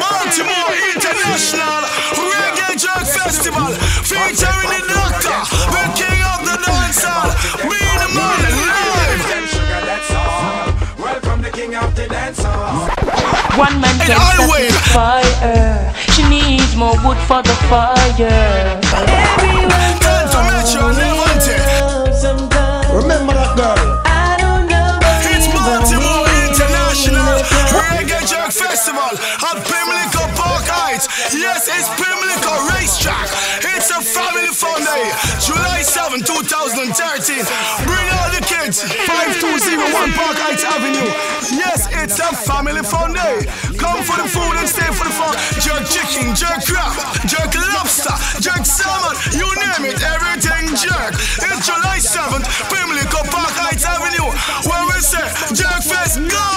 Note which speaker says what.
Speaker 1: Baltimore International Reggae Jerk Festival featuring the Doctor, the king of the dancehall, me the man live.
Speaker 2: Welcome the king of the dancehall.
Speaker 3: One man can start the fire. She needs more wood for the fire. Everyone
Speaker 1: remember that girl.
Speaker 3: I don't know.
Speaker 1: It's Baltimore International Reggae Jerk Festival at Pimlico Park Heights. Yes, it's Pimlico Racetrack. It's a family fun day. July 7, 2013. Bring all the kids. 5201 Park Heights Avenue. Yes, it's a family fun day. Come for the food and stay for the fun. Jerk chicken, jerk crab, jerk lobster, jerk salmon, you name it, everything jerk. It's July 7th, Pimlico Park Heights Avenue, where we say Jerk Fest go!